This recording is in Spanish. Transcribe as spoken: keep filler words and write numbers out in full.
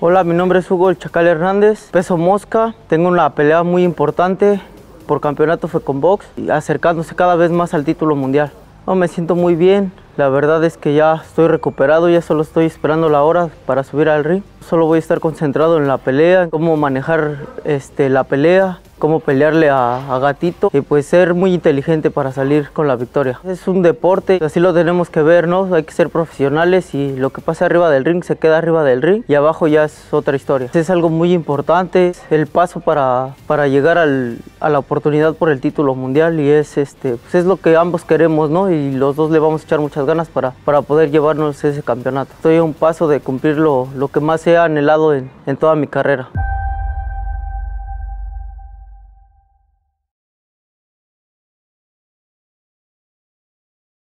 Hola, mi nombre es Hugo El Chacal Hernández, peso mosca. Tengo una pelea muy importante por campeonato FECONBOX y acercándose cada vez más al título mundial. No, me siento muy bien, la verdad es que ya estoy recuperado, ya solo estoy esperando la hora para subir al ring. Solo voy a estar concentrado en la pelea, cómo manejar este, la pelea, cómo pelearle a, a Gatito y pues ser muy inteligente para salir con la victoria. Es un deporte, así lo tenemos que ver, ¿no? Hay que ser profesionales y lo que pasa arriba del ring se queda arriba del ring y abajo ya es otra historia. Es algo muy importante, es el paso para, para llegar al, a la oportunidad por el título mundial y es, este, pues es lo que ambos queremos, ¿no? Y los dos le vamos a echar muchas ganas para, para poder llevarnos ese campeonato. Estoy a un paso de cumplir lo, lo que más he anhelado en, en toda mi carrera.